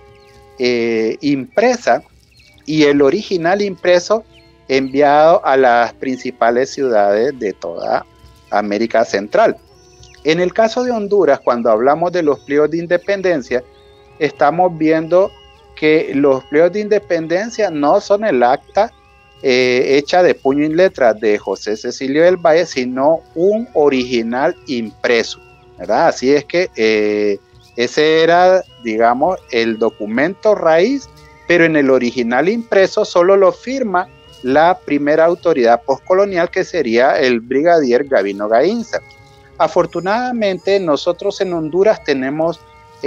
impresa y el original impreso enviado a las principales ciudades de toda América Central. En el caso de Honduras, cuando hablamos de los pliegos de independencia, estamos viendo que los pliegos de independencia no son el acta hecha de puño y letra de José Cecilio del Valle, sino un original impreso, ¿verdad? Así es que ese era, digamos, el documento raíz, pero en el original impreso solo lo firma la primera autoridad postcolonial, que sería el brigadier Gavino Gaínza. Afortunadamente, nosotros en Honduras tenemos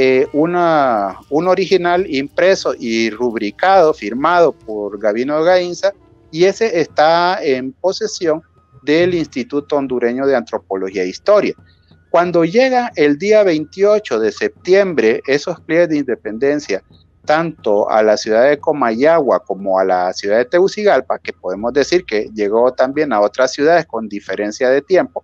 un original impreso y rubricado, firmado por Gavino Gaínza, y ese está en posesión del Instituto Hondureño de Antropología e Historia. Cuando llega el día 28 de septiembre, esos pliegos de independencia, tanto a la ciudad de Comayagua como a la ciudad de Tegucigalpa, que podemos decir que llegó también a otras ciudades con diferencia de tiempo,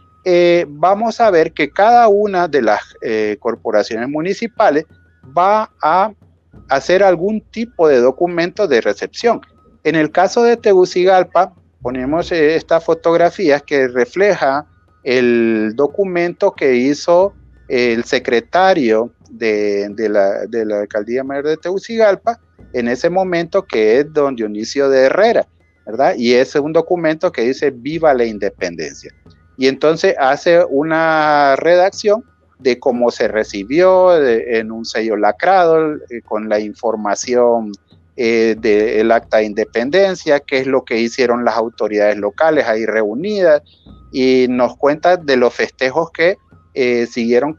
vamos a ver que cada una de las corporaciones municipales va a hacer algún tipo de documento de recepción. En el caso de Tegucigalpa, ponemos estas fotografías que refleja el documento que hizo el secretario de la Alcaldía Mayor de Tegucigalpa en ese momento, que es don Dionisio de Herrera, ¿verdad? Y es un documento que dice "Viva la Independencia". Y entonces hace una redacción de cómo se recibió en un sello lacrado con la información del Acta de Independencia, qué es lo que hicieron las autoridades locales ahí reunidas, y nos cuenta de los festejos que siguieron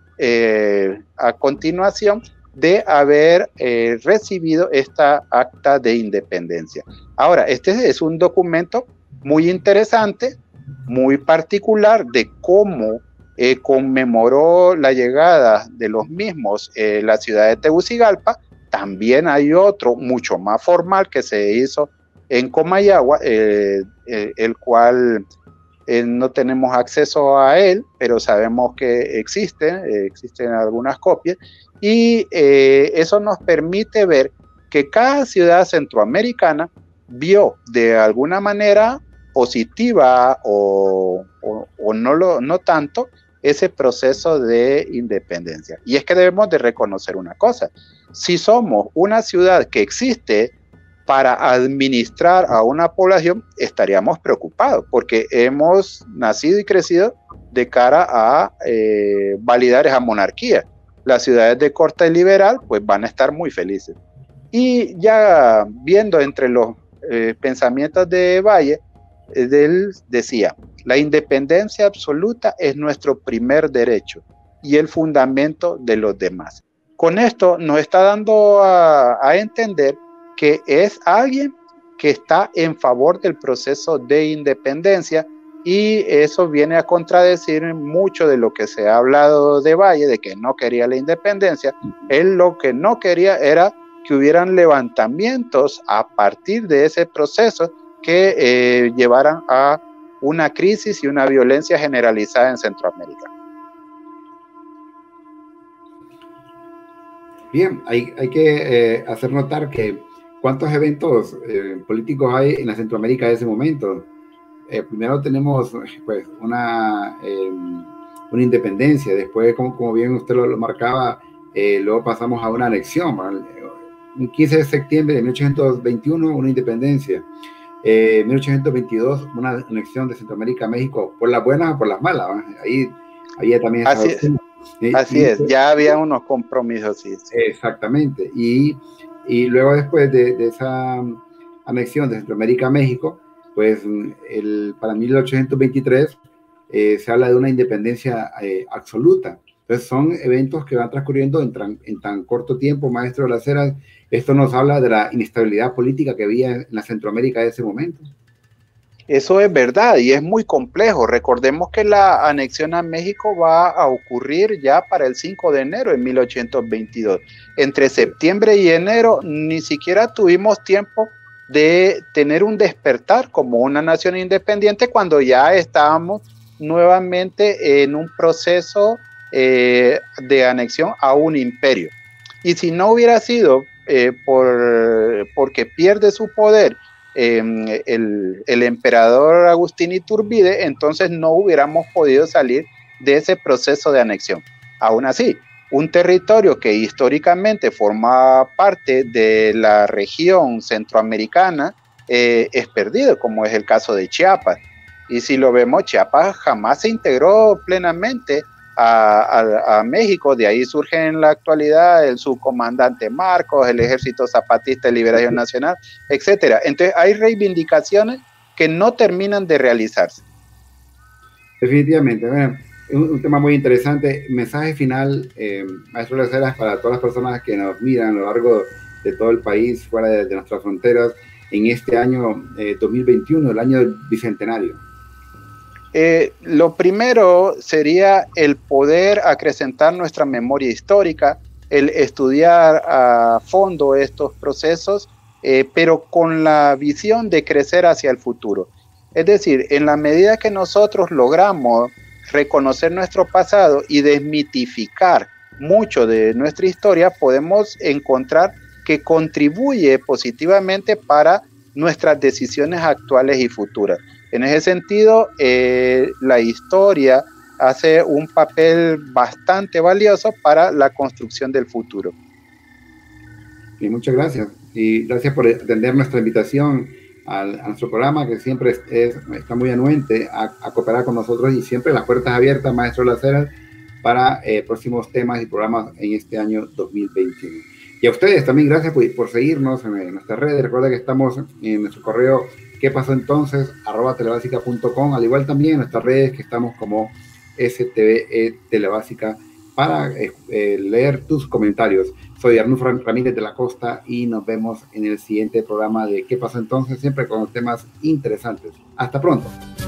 a continuación de haber recibido esta Acta de Independencia. Ahora, este es un documento muy interesante, muy particular de cómo conmemoró la llegada de los mismos la ciudad de Tegucigalpa. También hay otro mucho más formal que se hizo en Comayagua, el cual no tenemos acceso a él, pero sabemos que existen algunas copias, y eso nos permite ver que cada ciudad centroamericana vio de alguna manera positiva o no tanto ese proceso de independencia. Y es que debemos de reconocer una cosa: si somos una ciudad que existe para administrar a una población, estaríamos preocupados, porque hemos nacido y crecido de cara a validar esa monarquía. Las ciudades de corte liberal pues van a estar muy felices. Y ya viendo entre los pensamientos de Valle, él decía: la independencia absoluta es nuestro primer derecho y el fundamento de los demás. Con esto nos está dando a entender que es alguien que está en favor del proceso de independencia, y eso viene a contradecir mucho de lo que se ha hablado de Valle, de que no quería la independencia. Él lo que no quería era que hubieran levantamientos a partir de ese proceso que llevaran a una crisis y una violencia generalizada en Centroamérica. Bien, hay que hacer notar que cuántos eventos políticos hay en la Centroamérica de ese momento. Primero tenemos pues una independencia, después como bien usted lo marcaba, luego pasamos a una anexión, ¿verdad? Un 15 de septiembre de 1821 una independencia, 1822 una anexión de Centroamérica a México, por las buenas o por las malas, ¿verdad? Ahí había también esa opción. Así es, ya había unos compromisos, sí. Exactamente, y luego después de esa anexión de Centroamérica a México, pues para 1823 se habla de una independencia absoluta. Entonces son eventos que van transcurriendo en tan corto tiempo, maestro de las Heras. Esto nos habla de la inestabilidad política que había en la Centroamérica de ese momento. Eso es verdad y es muy complejo. Recordemos que la anexión a México va a ocurrir ya para el 5 de enero de 1822. Entre septiembre y enero ni siquiera tuvimos tiempo de tener un despertar como una nación independiente cuando ya estábamos nuevamente en un proceso de anexión a un imperio. Y si no hubiera sido porque pierde su poder el emperador Agustín Iturbide, entonces no hubiéramos podido salir de ese proceso de anexión. Aún así, un territorio que históricamente forma parte de la región centroamericana es perdido, como es el caso de Chiapas. Y si lo vemos, Chiapas jamás se integró plenamente a México. De ahí surge en la actualidad el subcomandante Marcos, el Ejército Zapatista de Liberación Nacional, etcétera. Entonces hay reivindicaciones que no terminan de realizarse. Definitivamente, bueno, un tema muy interesante. Mensaje final, maestro Las Heras, para todas las personas que nos miran a lo largo de todo el país, fuera de nuestras fronteras, en este año 2021, el año del Bicentenario. Lo primero sería el poder acrecentar nuestra memoria histórica, el estudiar a fondo estos procesos, pero con la visión de crecer hacia el futuro. Es decir, en la medida que nosotros logramos reconocer nuestro pasado y desmitificar mucho de nuestra historia, podemos encontrar que contribuye positivamente para nuestras decisiones actuales y futuras. En ese sentido, la historia hace un papel bastante valioso para la construcción del futuro. Y muchas gracias. Y gracias por atender nuestra invitación a nuestro programa, que siempre está muy anuente a cooperar con nosotros, y siempre las puertas abiertas, maestro Las Heras, para próximos temas y programas en este año 2021. Y a ustedes también gracias por seguirnos en nuestras redes. Recuerda que estamos en nuestro correo ¿qué pasó entonces? @telebásica.com, al igual también en nuestras redes, que estamos como STVE Telebásica, para leer tus comentarios. Soy Arnulfo Ramírez de la Costa y nos vemos en el siguiente programa de ¿Qué pasó entonces? Siempre con temas interesantes. Hasta pronto.